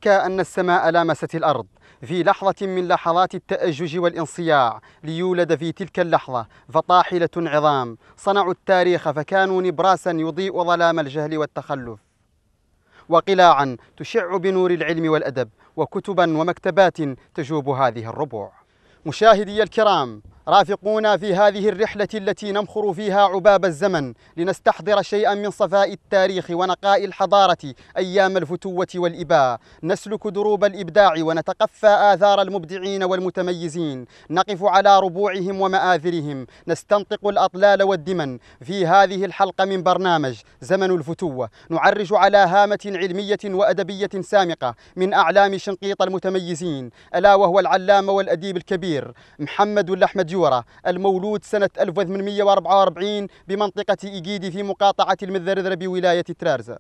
يحكى أن السماء لامست الأرض في لحظة من لحظات التأجج والانصياع ليولد في تلك اللحظة فطاحلة عظام صنعوا التاريخ، فكانوا نبراسا يضيء ظلام الجهل والتخلف، وقلاعا تشع بنور العلم والأدب، وكتبا ومكتبات تجوب هذه الربوع. مشاهدي الكرام، رافقونا في هذه الرحلة التي نمخر فيها عباب الزمن لنستحضر شيئا من صفاء التاريخ ونقاء الحضارة أيام الفتوة والإباء، نسلك دروب الإبداع ونتقفى آثار المبدعين والمتميزين، نقف على ربوعهم ومآثرهم، نستنطق الأطلال والدمن. في هذه الحلقة من برنامج زمن الفتوة نعرج على هامة علمية وأدبية سامقة من أعلام شنقيط المتميزين، ألا وهو العلامة والأديب الكبير محمد والأحمد يورا، المولود سنة 1844 بمنطقة إيجيدي في مقاطعة المذرذرة بولاية ترارزة.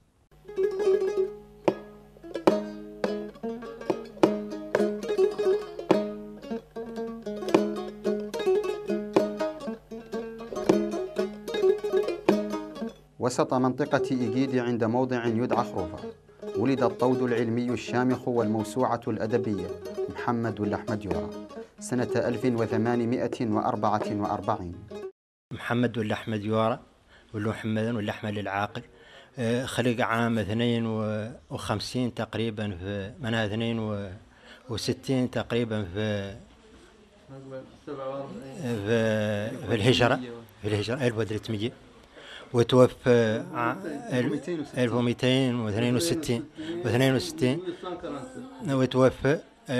وسط منطقة إيجيدي عند موضع يدعى خروفة ولد الطود العلمي الشامخ والموسوعة الأدبية محمد والأحمد يورا سنة 1844. محمد والأحمد يورا محمد والأحمد العاقل، خلق عام 52 تقريبا في منها 62 تقريبا في الهجرة 1300، وتوفى 1262 وتوفى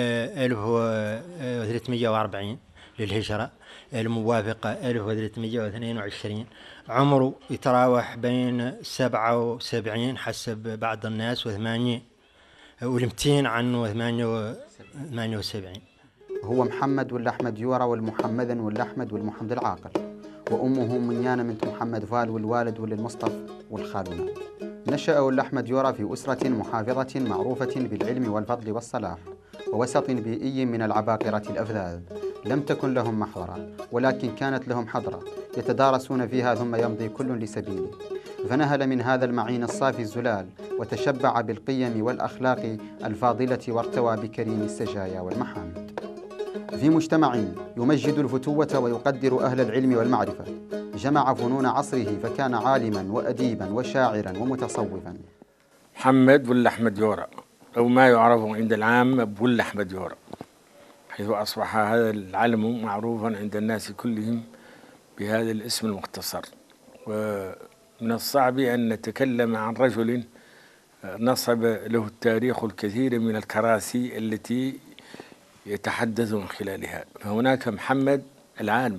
1340 للهجرة الموافقة 1322. عمره يتراوح بين 77 حسب بعض الناس و80 و200 عنه 78. هو محمد والأحمد يورا والمحمد والأحمد والمحمد العاقل، وأمه منيانة بنت محمد فال، والوالد وللمصطفى والخالنا. نشأ والأحمد يورا في أسرة محافظة معروفة بالعلم والفضل والصلاح ووسط بيئي من العباقرة الأفذاذ. لم تكن لهم محضرة، ولكن كانت لهم حضرة يتدارسون فيها ثم يمضي كل لسبيله، فنهل من هذا المعين الصافي الزلال وتشبع بالقيم والأخلاق الفاضلة وارتوى بكريم السجايا والمحامد. في مجتمع يمجد الفتوة ويقدر أهل العلم والمعرفة جمع فنون عصره، فكان عالما وأديبا وشاعرا ومتصوفا. محمد والأحمد يورا، أو ما يعرف عند العام بولأحمد يورا، حيث أصبح هذا العلم معروفا عند الناس كلهم بهذا الاسم المختصر. ومن الصعب أن نتكلم عن رجل نصب له التاريخ الكثير من الكراسي التي يتحدث من خلالها. فهناك محمد العالم،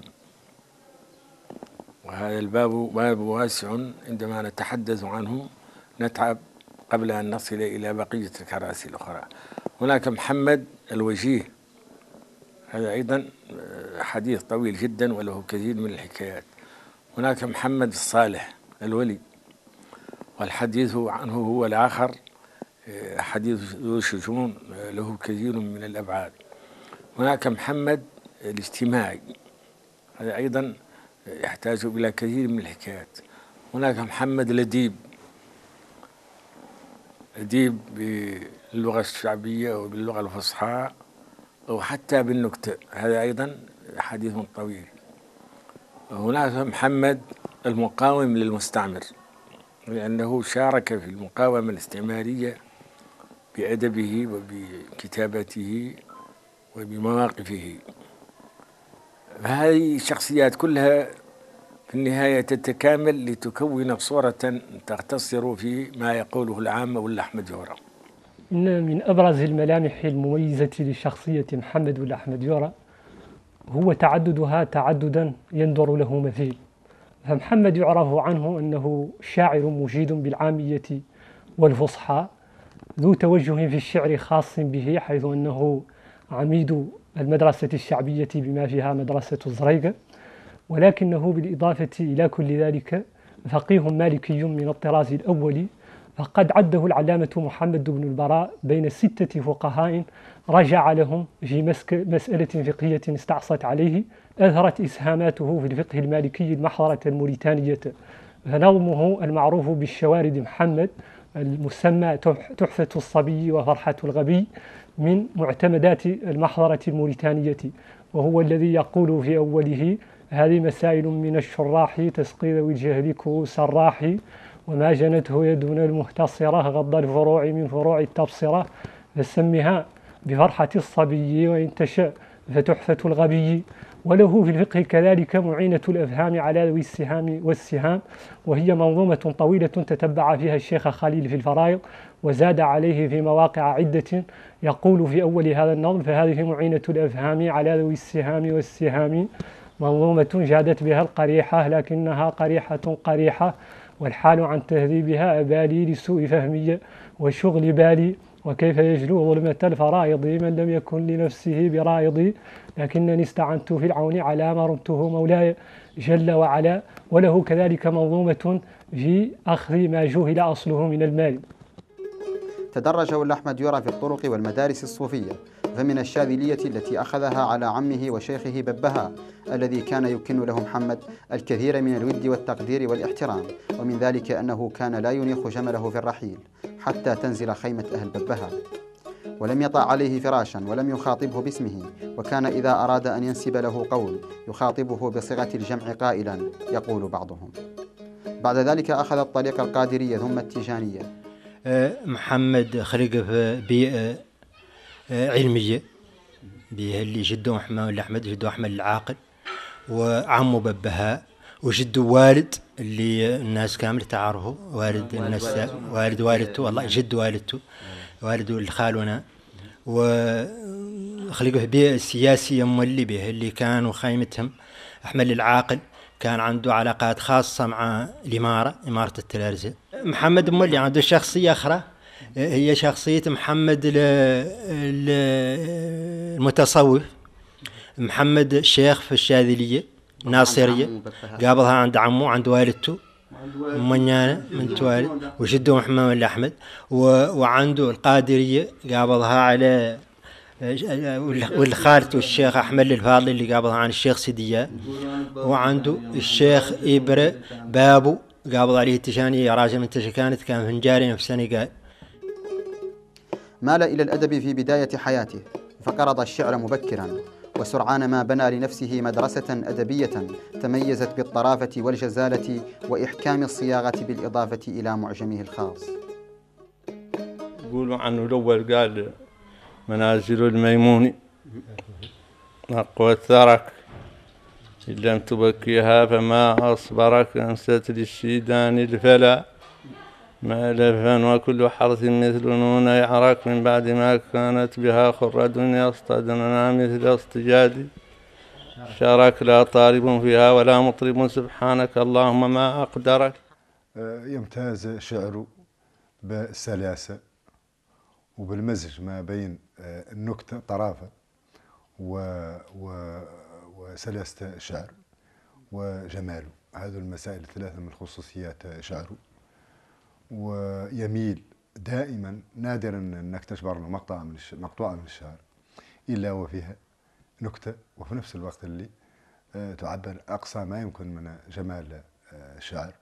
وهذا الباب باب واسع، عندما نتحدث عنه نتعب قبل أن نصل إلى بقية الكراسي الأخرى. هناك محمد الوجيه، هذا أيضا حديث طويل جدا وله كثير من الحكايات. هناك محمد الصالح الولي، والحديث عنه هو الآخر حديث ذو شجون له كثير من الأبعاد. هناك محمد الاجتماعي، هذا أيضا يحتاج إلى كثير من الحكايات. هناك محمد الأديب، أديب باللغة الشعبية وباللغة الفصحى أو حتى بالنكتة، هذا أيضا حديث طويل. هناك محمد المقاوم للمستعمر، لأنه شارك في المقاومة الاستعمارية بأدبه وبكتابته وبمواقفه. هذه الشخصيات كلها في النهاية تتكامل لتكون صورة تختصر في ما يقوله العامة والأحمد يورا. إن من أبرز الملامح المميزة لشخصية محمد والأحمد يورا هو تعددها تعددا يندر له مثيل. فمحمد يعرف عنه أنه شاعر مجيد بالعامية والفصحى، ذو توجه في الشعر خاص به، حيث أنه عميد المدرسة الشعبية بما فيها مدرسة الزريقة، ولكنه بالإضافة إلى كل ذلك فقيه مالكي من الطراز الأول، فقد عده العلامة محمد بن البراء بين 6 فقهاء رجع لهم في مسألة فقهية استعصت عليه أثرت إسهاماته في الفقه المالكي المحضرة الموريتانية. فنظمه المعروف بالشوارد محمد المسمى تحفة الصبي وفرحة الغبي من معتمدات المحضرة الموريتانية، وهو الذي يقول في أوله: هذه مسائل من الشراح تسقي ذوي الجهل كؤوس الراح، وما جنته يدنا المختصرة غض الفروع من فروع التبصرة، فسمها بفرحة الصبي وإن تشاء فتحفة الغبي. وله في الفقه كذلك معينة الأفهام على ذوي السهام والسهام، وهي منظومة طويلة تتبع فيها الشيخ خليل في الفرائض، وزاد عليه في مواقع عدة. يقول في أول هذا النظم: فهذه معينة الأفهام على ذوي السهام والسهام، منظومة جادت بها القريحة لكنها قريحة قريحة، والحال عن تهذيبها أبالي لسوء فهمي وشغل بالي، وكيف يجلو ظلمة الفرائض من لم يكن لنفسه برايض، لكنني استعنت في العون على ما رمته مولاي جل وعلا. وله كذلك منظومة في أخذ ما جهل أصله من المال. تدرج ولا أحمد يورا في الطرق والمدارس الصوفية، فمن الشاذلية التي أخذها على عمه وشيخه ببها الذي كان يكن له محمد الكثير من الود والتقدير والاحترام، ومن ذلك أنه كان لا ينيخ جمله في الرحيل حتى تنزل خيمة أهل ببها، ولم يطع عليه فراشا ولم يخاطبه باسمه، وكان إذا أراد أن ينسب له قول يخاطبه بصيغة الجمع قائلا: يقول بعضهم. بعد ذلك أخذ الطريق القادرية ثم التيجانية. محمد خلق في بيئة علمية، بيئة اللي جده أحمد جده أحمد العاقل، وعمه ببها، وجده والد اللي الناس كامل تعرفه، والد الناس، والد والدته، والله جد والدته، والده الخالنا. وخلقوا في بيئة سياسية مولي به، اللي كانوا خيمتهم أحمد العاقل كان عنده علاقات خاصة مع الإمارة، إمارة التلارزة. محمد مولي عنده شخصية أخرى، هي شخصية محمد المتصوف، محمد الشيخ في الشاذلية ناصرية، قابلها عند عمه عند والدته منيانة من توالد، وجده محمد ولا أحمد، وعنده القادرية قابلها على والخالته الشيخ أحمد الفاضل اللي قابلها عن الشيخ سيدية، وعنده الشيخ إبرة بابو قابل عليه التشانية، راجل من تشكانت كان فنجاري في سنغال. مال إلى الأدب في بداية حياته، فقرض الشعر مبكرا، وسرعان ما بنى لنفسه مدرسة أدبية تميزت بالطرافة والجزالة وإحكام الصياغة بالإضافة إلى معجمه الخاص. يقولوا عنه الأول قال: منازل الميمون أقوى الثرك، إن لم تبكيها فما أصبرك، أنست للشيدان الفلا مألفا، وكل حرث مثل نون يعرك، من بعد ما كانت بها خرد يصطدننا مثل اصطجاد شارك، لا طالب فيها ولا مطرب سبحانك اللهم ما أقدرك. يمتاز شعره بالسلاسة وبالمزج ما بين النكتة طرافة وسلاسة الشعر وجماله. هذه المسائل الثلاثة من خصوصيات شعره. ويميل دائما، نادرا انك تجبر له مقطوعة من الشعر الا وفيها نكتة، وفي نفس الوقت اللي تعبر اقصى ما يمكن من جمال الشعر.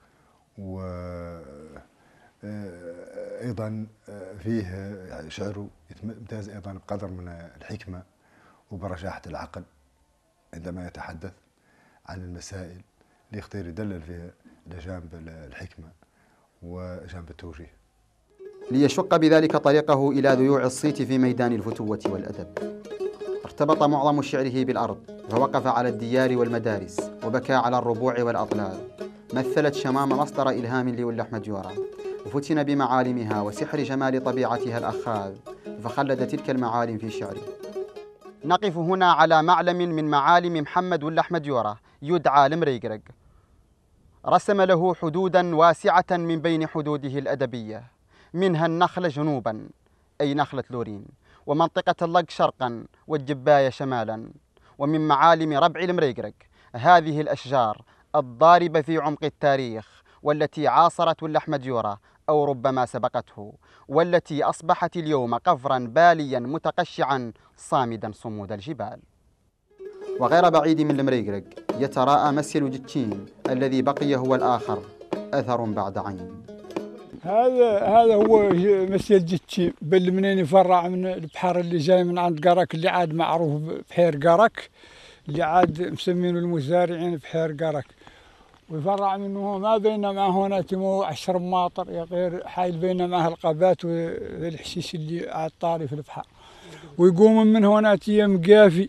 وايضا فيه شعره يمتاز ايضا بقدر من الحكمة وبرشاحة العقل عندما يتحدث عن المسائل اللي يختار يدلل فيها لجانب الحكمة وجانب التوجيه، ليشق بذلك طريقه إلى ذيوع الصيت في ميدان الفتوة والأدب. ارتبط معظم شعره بالأرض، فوقف على الديار والمدارس، وبكى على الربوع والأطلال. مثلت شمامة مصدر إلهام لولا أحمد يورا، وفتن بمعالمها وسحر جمال طبيعتها الأخاذ، فخلد تلك المعالم في شعره. نقف هنا على معلم من معالم محمد ولا أحمد يورا يدعى المريقرق. رسم له حدودا واسعة من بين حدوده الأدبية، منها النخل جنوبا أي نخلة لورين، ومنطقة اللق شرقا، والجباية شمالا. ومن معالم ربع المريقرق هذه الأشجار الضاربة في عمق التاريخ، والتي عاصرت ولا أحمد يورا أو ربما سبقته، والتي أصبحت اليوم قفرا باليا متقشعا صامدا صمود الجبال. وغير بعيد من المريقرق يتراءى مسيل جتشين الذي بقي هو الآخر، أثر بعد عين. هذا هو مسيل جتشيم، بل منين يفرع من البحر اللي جاي من عند قرك اللي عاد معروف بحير قرك، اللي عاد مسمينه المزارعين بحير قرك، ويفرع منه ما بين ما هنا تمو 10 ماطر غير حايل بين معه القبات والحشيش اللي عاد طاري في البحر، ويقوم من هنا مقافي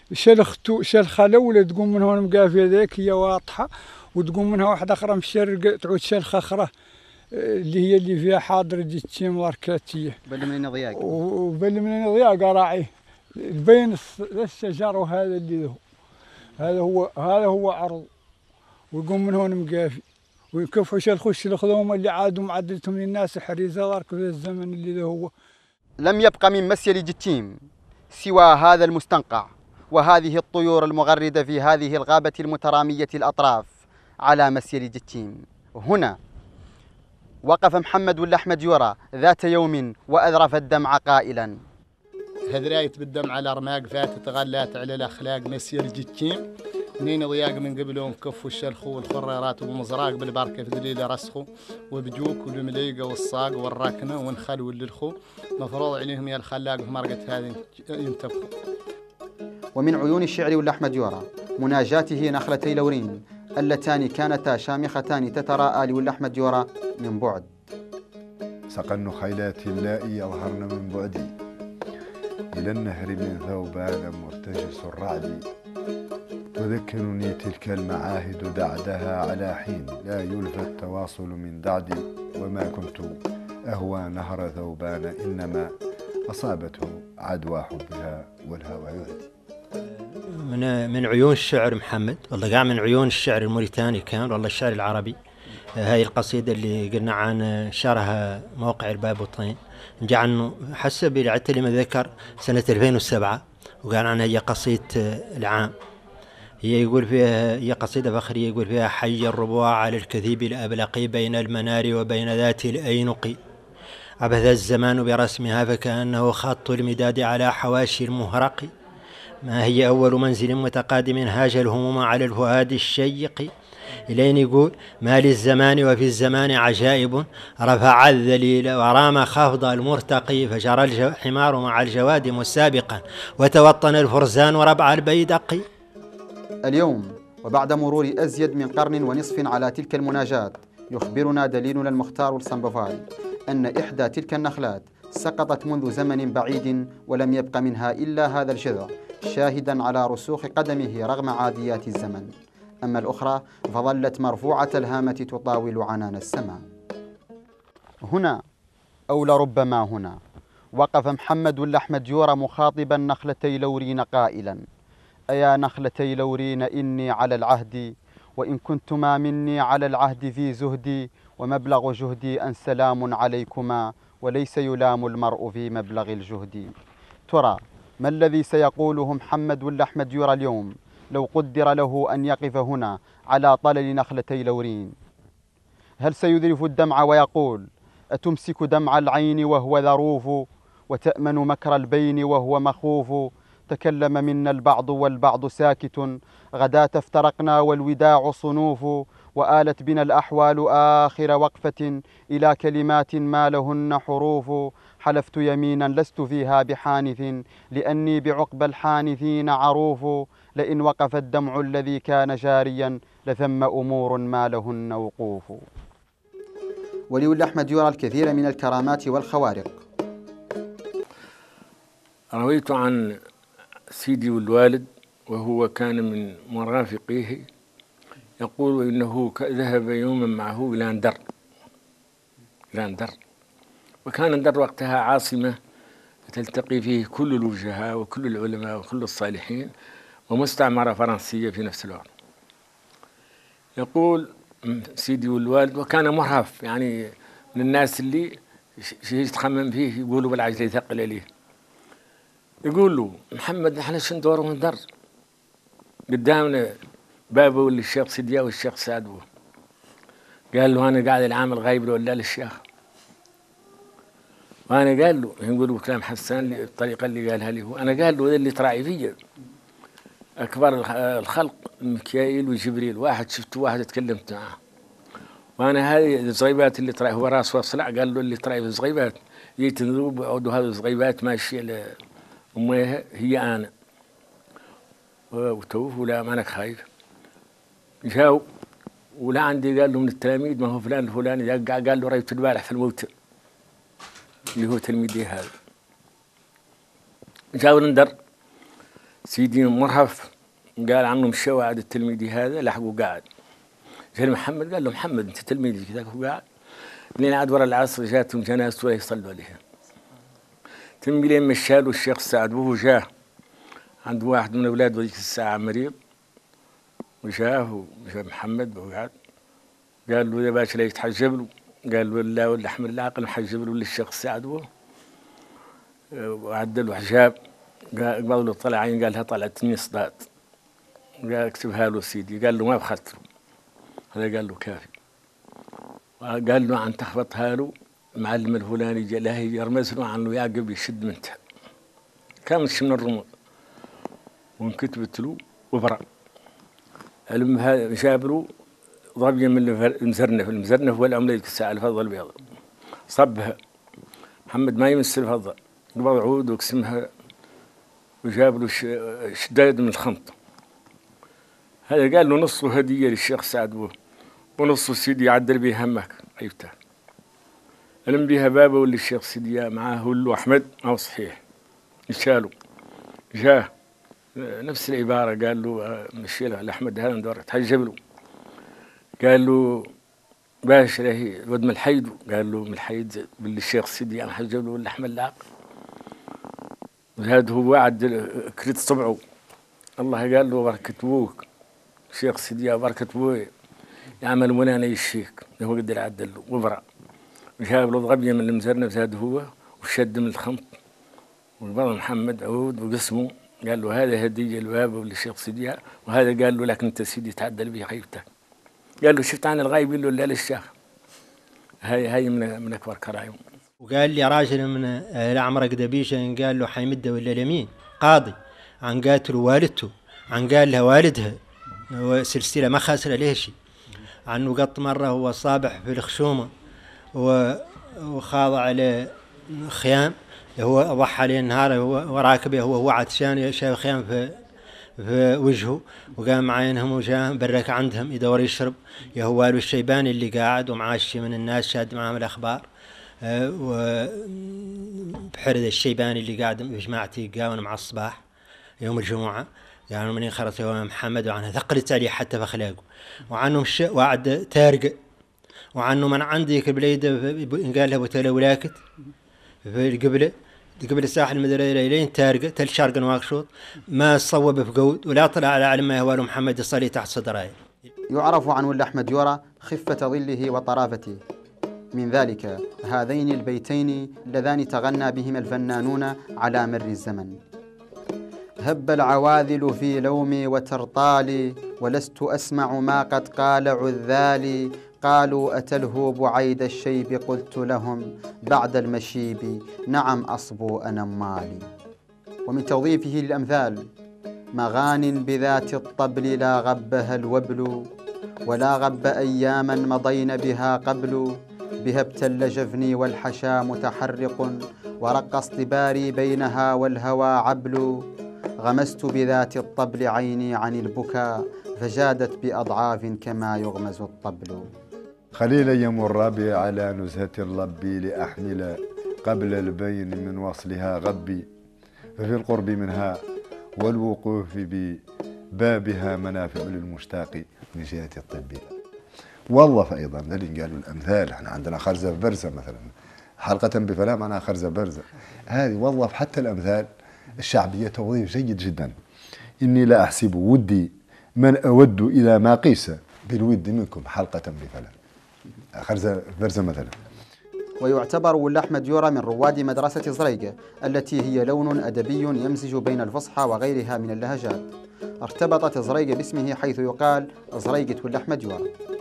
شلخه الاولى تقوم من هون مقافيه ذيك هي واضحه، وتقوم منها واحده اخرى من الشرق تعود شلخه اخرى اللي فيها حاضر جتشيم وركاتيه بل من ضياق وبل من ضياق راعيه بين الشجر، وهذا اللي هذا هو عرض، ويقوم من هون مقافي ويكفوا شلخوش الخذوم اللي عادوا معدلتهم للناس حريزه ضرك في الزمن اللي هو. لم يبق من مسيل جتشيم سوى هذا المستنقع وهذه الطيور المغردة في هذه الغابة المترامية الأطراف على مسيل جتشيم. هنا وقف محمد ولا أحمد يورا ذات يوم وأذرف الدمع قائلا: هذرايت بالدمع على رماق فاتت غلات على الأخلاق مسيل جتشيم، منين ضياق من قبلهم كفوا الشلخو والخريرات والمزراق بالبركة في دليل رسخو وبجوك والمليقة والصاق والركنة ونخل واللخو، مفروض عليهم يا الخلاق في مرقة هذه ينتبخوا. ومن عيون الشعر ولا أحمد يورا مناجاته نخلتي لورين اللتان كانتا شامختان تتراءى لولا أحمد يورا من بعد. سقن خيلات اللائي أظهرن من بعدي إلى النهر من ثوبان مرتجس الرعد، تذكرني تلك المعاهد دعدها على حين لا يلفى التواصل من دعدي، وما كنت أهوى نهر ثوبان إنما أصابته عدوى حبها والهوى يعدي. من عيون الشعر محمد، والله قاع من عيون الشعر الموريتاني كان، والله الشعر العربي. هاي القصيدة اللي قلنا عن شعرها موقع الباب والطين، جاء عنه حسب العتلي ما ذكر سنة 2007، وقال عنها هي قصيدة العام. هي يقول فيها هي قصيدة فخرية، يقول فيها: حي الربوع على الكثيب الأبلقي بين المنار وبين ذات الأينق، عبث الزمان برسمها فكأنه خط المداد على حواشي المهرق، ما هي أول منزل متقادم هاج الهموم على الفؤاد الشيق. إلين يقول: ما للزمان وفي الزمان عجائب، رفع الذليل ورام خفض المرتقي، فجرى الحمار مع الجواد مسابقا وتوطن الفرزان ربع البيدق. اليوم وبعد مرور أزيد من قرن ونصف على تلك المناجات، يخبرنا دليلنا المختار الصنبفاري أن إحدى تلك النخلات سقطت منذ زمن بعيد ولم يبق منها إلا هذا الجذع شاهدا على رسوخ قدمه رغم عاديات الزمن، أما الأخرى فظلت مرفوعة الهامة تطاول عنان السماء. هنا أو لربما هنا وقف محمد ولا أحمد يورا مخاطبا نخلتي لورين قائلا: أيا نخلتي لورين إني على العهد، وإن كنتما مني على العهد في زهدي، ومبلغ جهدي أن سلام عليكما، وليس يلام المرء في مبلغ الجهد. ترى ما الذي سيقوله محمد ولا أحمد يورا اليوم لو قدر له أن يقف هنا على طلل نخلتي لورين؟ هل سيذرف الدمع ويقول: أتمسك دمع العين وهو ذروف، وتأمن مكر البين وهو مخوف، تكلم منا البعض والبعض ساكت، غداة افترقنا والوداع صنوف، وآلت بنا الأحوال آخر وقفة إلى كلمات ما لهن حروف، حلفت يمينا لست فيها بحانث، لأني بعقبى الحانثين عروف، لئن وقف الدمع الذي كان جاريا لثم أمور ما لهن وقوف. ولولا أحمد يورا الكثير من الكرامات والخوارق. رويت عن سيدي والوالد وهو كان من مرافقيه يقول إنه ذهب يوما معه إلى أندر، وكان أندر وقتها عاصمة تلتقي فيه كل الوجهاء وكل العلماء وكل الصالحين، ومستعمرة فرنسية في نفس الوقت. يقول سيدي والوالد وكان مرهف، يعني من الناس اللي شيء يتخمم فيه يقولوا بالعجل يثقل عليه. يقول له: محمد نحن شو ندور وندر قدامنا بابه واللي الشيخ سيديا والشيخ سعد. قال له: أنا قاعد العام الغايب ولا للشيخ. وأنا قال له يقولوا كلام حسان الطريقة اللي قالها لي هو، أنا قال له ده اللي تراعي فيا أكبر الخلق ميكائيل وجبريل، واحد شفته واحد اتكلمت معه، وانا هذه الزغيبات اللي طلع هو راس وصلع، قال له اللي طلع في الزغيبات جيت نذوب وعودوا هذه الزغيبات ماشيه لامها هي انا وتوه ولا مانك خايف. جاو ولا عندي قال له من التلاميذ ما هو فلان الفلاني، قال له رأيت البارح في الموتى اللي هو تلميذي هذا. جاو نندر سيدي مرهف قال عنه مشى وعد التلميذي هذا لحقه قاعد. جاء محمد قال له محمد انت تلميذي كذا هو قاعد. لين عاد ورا العصر جاتهم جنازته يصلوا عليها. تلمي لين مشاله الشيخ سعد وهو جاه عند واحد من اولاده ذيك الساعه مريض، وجاه محمد وقعد قال له يا باشا لا يتحجب له، قال له لا ولا احمد العاقل محجب له للشيخ سعد وعدل له حجاب. قال له طلع عين، قالها طلعت 2 صداد، قال اكتبها له سيدي، قال له ما بخاطره، هذا قال له كافي. قال له عن تخبطها له المعلم الفلاني جا له يرمز له عنه يعقب يشد منتها، كان من الرموز وانكتبت له وبرأ. جاب له ضربية من المزرنف والعملة الساعة الفضة البيضاء صبها. محمد ما يمس الفضة، قبض عود وقسمها وجاب له شداد من الخنط. هذا قال له نصه هدية للشيخ سعد ونصه سيدي يعدل به همك عيبته. ألم بها بابه واللي الشيخ سيدي معاه له أحمد ما هو صحيح يشالوا. جاه نفس العبارة قال له مشي له لأحمد هذا ندور تحجب له، قال له باش له ود من الحيد، قال له من الحيد باللي الشيخ سيدي أنا حجب له ولا أحمد العاق. وهذا هو وعد كريت صبعه. الله قال له بركة أبوك الشيخ سيدي بركة أبوي يعمل منانا يشيك، هو قدر عدل له وبرأ. وجاب له ضربية من المزرنة زاد هو وشد من الخنط وقبض محمد عود وقسمه. قال له هذا هدية الباب للشيخ سيدي، وهذا قال له لكن انت سيدي تعدل به خيبتك. قال له شفت عن الغايب له لا للشيخ. هاي من اكبر كرايم. وقال لي راجل من العمرة قدبيشة قال له حيمده ولا اليمين قاضي عن قاتل والدته، عن قال لها والدها وسلسلة ما خاسر عليه شيء، عنه قط مرة هو صابح في الخشومة وخاضع على خيام، هو ضحى عليه النهار وراكبه هو عطشان شاف خيام في وجهه، وقام معينهم وجاه برك عندهم يدور يشرب يهوال الشيباني اللي قاعد ومعاه شي من الناس شاد معهم الأخبار، وبحرد الشيباني اللي قاعد بجماعتي قاون مع الصباح يوم الجمعة، يعني من خرج هو محمد وعنها ثقلت عليه حتى في أخلاقه، وعنه وعد تارقة، وعنه من عندي كبليد قال له بتلا ولاكت في القبلة قبل الساحل المدرية لين تارقة تل شارق واقشوط ما صوب في قود ولا طلع على علم ما يهوال محمد الصلي تحت صدراي. يعرف عن ولا أحمد يورا خفة ظله وطرافته، من ذلك هذين البيتين اللذان تغنى بهما الفنانون على مر الزمن: هب العواذل في لومي وترطالي ولست أسمع ما قد قال عذالي، قالوا أتلهو بعيد الشيب قلت لهم بعد المشيب نعم أصبو أنا مالي. ومن توظيفه للأمثال: مغان بذات الطبل لا غبها الوبل ولا غب أياما مضين بها قبل، بها ابتل جفني والحشا متحرق ورق اصطباري بينها والهوى عبل، غمست بذات الطبل عيني عن البكاء فجادت بأضعاف كما يغمز الطبل. خليلا يمر بي على نزهة اللب لأحمل قبل البين من وصلها غبي، ففي القرب منها والوقوف ببابها منافع للمشتاق من جهة الطب. وظف أيضا اللي قالوا الأمثال، احنا عندنا خرزة في برزة مثلا، حلقة بفلا معناها خرزة برزة، هذه وظف حتى الأمثال الشعبية توظيف جيد جدا. إني لا أحسب ودي من أود إلى ما قيس بالود منكم حلقة بفلا، خرزة برزة مثلا. ويعتبر ولا أحمد يورا من رواد مدرسة زريقة التي هي لون أدبي يمزج بين الفصحى وغيرها من اللهجات. ارتبطت زريقة باسمه حيث يقال زريقة ولا أحمد يورا.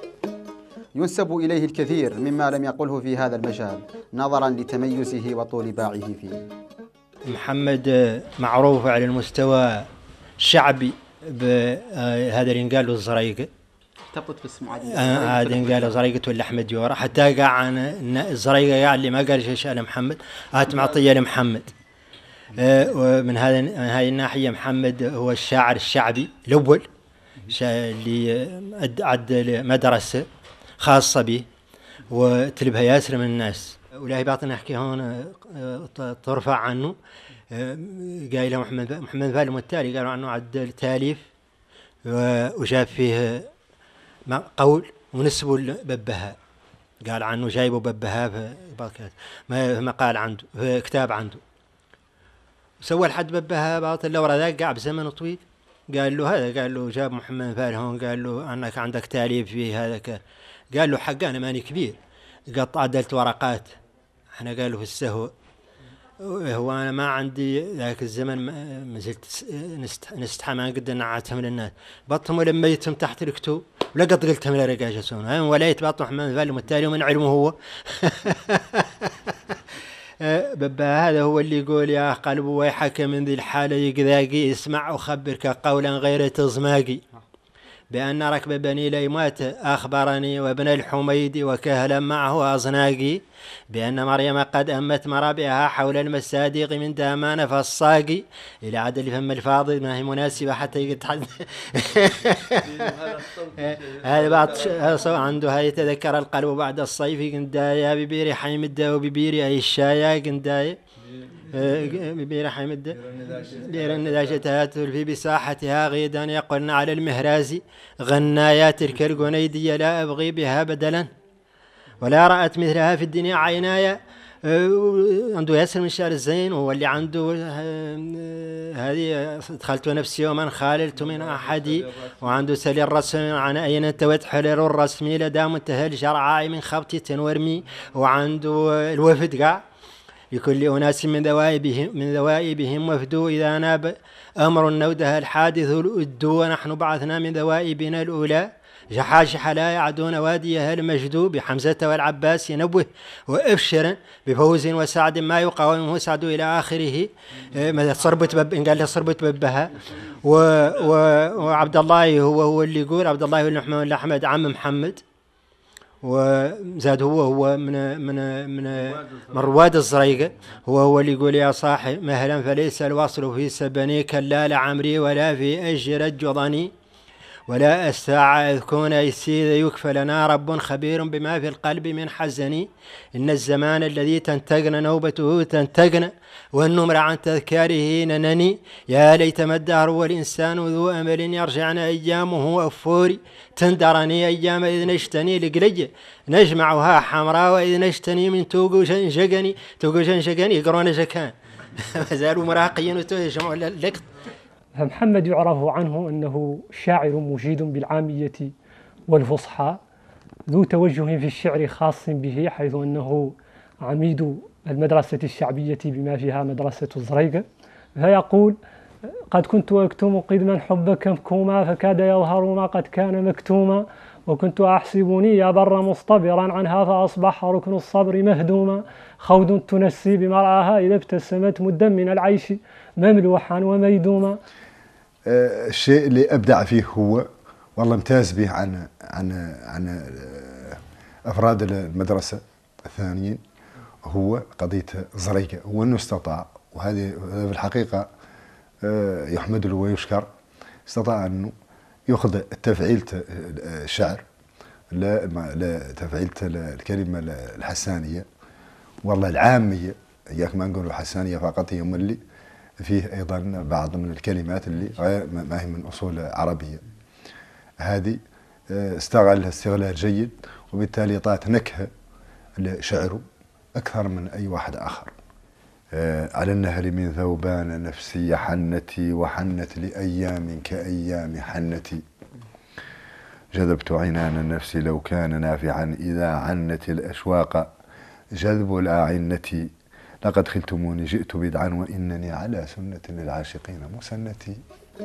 ينسب إليه الكثير مما لم يقله في هذا المجال نظرا لتميزه وطول باعه فيه. محمد معروف على المستوى الشعبي بهذا اللي قاله الزريقة، تربط باسم عادي هذا قال زريقة ولا أحمد يورا، حتى قاع عن الزريقة قاع اللي ما قال شيء شأن محمد هات معطية لمحمد. ومن هذه الناحية محمد هو الشاعر الشعبي الأول اللي عد مدرسة خاصة به وتلبها ياسر من الناس. ولاهي باطن نحكي هون ترفع عنه قايله محمد فالم والتالي قالوا عنه عد تاليف وجاب فيه قول ونسبه لببهاء، قال عنه جايبه ببهاء في مقال عنده في كتاب عنده. سوى الحد ببهاء باطل لو ذاك قاع بزمن طويل قال له هذا، قال له جاب محمد فالم هون قال له انك عندك تاليف فيه هذا قال له حق انا ماني كبير قط عدلت ورقات احنا قالوا في السهو، هو انا ما عندي ذاك الزمن ما زلت نستحى ما قد نعتهم للناس بطهم لما يتم تحت الكتوب ولقد قلتهم لرجاجة سون ولا يتبط محمد فالم التالي ومن علمه هو بابا هذا هو اللي يقول يا قلب ويحك من ذي الحالة يقذاقي اسمع أخبرك قولا غير تزماقي بأن ركب بني ليمات أخبرني وابن الحميد وكهلا معه أصناقي بأن مريم قد أمت مرابعها حول المسادق من دامان فالصاقي إلى عدل فم الفاضل ما هي مناسبة حتى يتحدث هذا بعض عنده هاي يتذكر القلب بعد الصيف قندايا ببير حيمدة وببير أي الشايا قندايا ببير حيمدة بير النداشة في بساحتها غيدا يقولن على المهراز غنايات تلك القنيدية لا أبغي بها بدلا ولا رأت مثلها في الدنيا عينايا. عنده ياسر من الشعر الزين وهو اللي عنده هذه دخلت نفسي ومن خاللت من أحدي، وعنده سلي الرسم عن أين انتوت حلل الرسمي لدى منتهى الجرعاء من خبطي تنورمي، وعنده الوفد قاع لكل أناس من ذوائبهم وفدوا إذا ناب أمر النودها الحادث الأدو ونحن بعثنا من ذوائبنا الأولى جحاشح لا يعدون واديها المجدو بحمزة والعباس ينبه وأبشرا بفوز وسعد ما يقاومه سعد إلى آخره. صربت إن قال صربت ببها وعبد الله هو اللي يقول عبد الله بن أحمد عم محمد، وزاد هو من رواد الزريقة هو اللي يقول يا صاحي مهلا فليس الوصل في سبني كلا لعمري ولا في أجر الجضني ولا الساعة إذ كون يسيذ يكفى لنا رب خبير بما في القلب من حزني إن الزمان الذي تنتقن نوبته تنتقن والنمر عن تذكاره ننني يا ليتما الدهر والإنسان ذو أمل يرجعن أيامه أفوري تندرني أيام إذ نشتني لقلج نجمعها حمراء وإذ نشتني من توقو شنشقني يقرون شكان ما زالوا مراقيين وتجمعوا لك. فمحمد يعرف عنه أنه شاعر مجيد بالعامية والفصحى ذو توجه في الشعر خاص به، حيث أنه عميد المدرسة الشعبية بما فيها مدرسة الزريقة، فيقول قد كنت أكتم قدما حبك مكوما فكاد يظهر ما قد كان مكتوما وكنت أحسبني يا بر مصطبرا عنها فأصبح ركن الصبر مهدوما خود تنسي بمرعاها إذا ابتسمت مدا من العيش مملوحا وميدوما. الشيء اللي أبدع فيه هو والله امتاز به عن أفراد المدرسة الثانيين هو قضية الزريقة، هو أنه استطاع، وهذه في الحقيقة يحمد له ويشكر، استطاع أنه يأخذ تفعيلة الشعر لتفعيلة الكلمة الحسانية والله العامية، إياك ما نقول الحسانية فقط، هي اللي فيه أيضا بعض من الكلمات اللي ما هي من أصول عربية، هذه استغلها استغلال جيد وبالتالي طات نكهة لشعره أكثر من أي واحد آخر. على النهر من ثوبان نفسي حنتي وحنت لأيام كأيام حنتي جذبت عنان النفس لو كان نافعا إذا عنت الأشواق جذب الأعنة لقد خلتموني جئت بدعا وإنني على سنة للعاشقين مسنتي.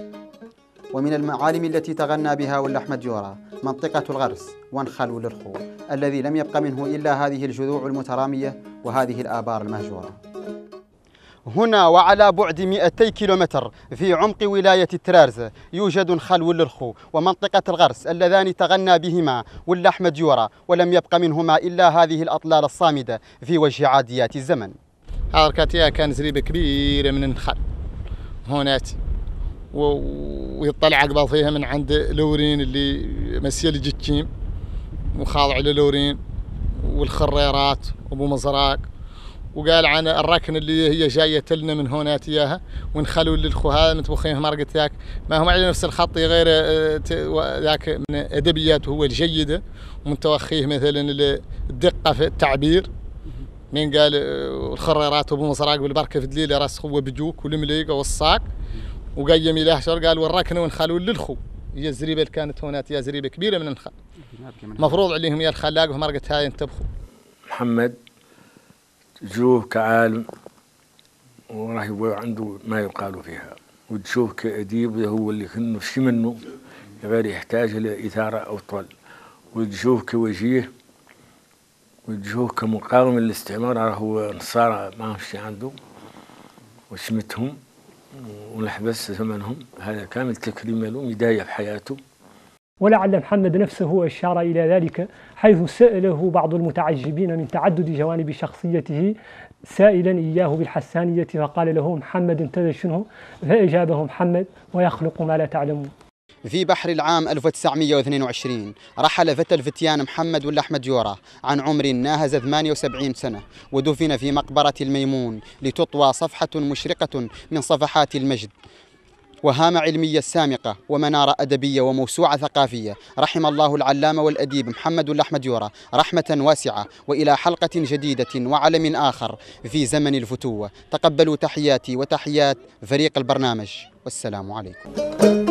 ومن المعالم التي تغنى بها ولا أحمد يورا منطقة الغرس وانخلوا للخو الذي لم يبق منه إلا هذه الجذوع المترامية وهذه الآبار المهجورة. هنا وعلى بعد 200 كيلومتر في عمق ولاية ترارزة يوجد نخل واللرخو ومنطقة الغرس اللذان تغنى بهما ولا أحمد يورا، ولم يبق منهما إلا هذه الأطلال الصامدة في وجه عاديات الزمن. حركتها كان زريبة كبيرة من النخل هونات، ويطلع عقبال فيها من عند لورين اللي مسيل الجتشيم وخاضع للورين والخريرات وابو مزراق، وقال عن الركن اللي هي جايه لنا من هونات اياها، ونخلوا للخو هذا متبخين مرقه ذاك ما هم على نفس الخط غير ذاك من ادبياته هو الجيده، ومن توخيه مثلا الدقه في التعبير. من قال الخريرات وابو مزراق بالبركه في دليل راس هو بجوك والمليقه والصاق، وقيم الى شر قال والركن ونخلوا للخو. هي الزريبه اللي كانت هونات هي زريبه كبيره من النخل، مفروض عليهم يا الخلاق ومرقه هاي ينتبخوا. محمد تشوف كعالم وراح يبقى عنده ما يقال فيها، وتشوف كأديب هو اللي كنه شي منه غير يحتاج إلى إثارة أو طول، وتشوف كوجيه، وتشوف كمقاوم للاستعمار هو نصارى ما شي عنده وشمتهم ولحبس ثمنهم. هذا كامل تكريم له بداية في حياته. ولعل محمد نفسه أشار إلى ذلك حيث سأله بعض المتعجبين من تعدد جوانب شخصيته سائلا إياه بالحسانية، فقال له محمد انت شنو؟ فأجابه محمد ويخلق ما لا تعلمون. في بحر العام 1922 رحل فتى الفتيان محمد ولا أحمد يورا عن عمر ناهز 78 سنة، ودفن في مقبرة الميمون لتطوى صفحة مشرقة من صفحات المجد وهامة علمية سامقة ومنارة أدبية وموسوعة ثقافية. رحم الله العلامة والأديب محمد ولا أحمد يورا رحمة واسعة، وإلى حلقة جديدة وعلم آخر في زمن الفتوة. تقبلوا تحياتي وتحيات فريق البرنامج، والسلام عليكم.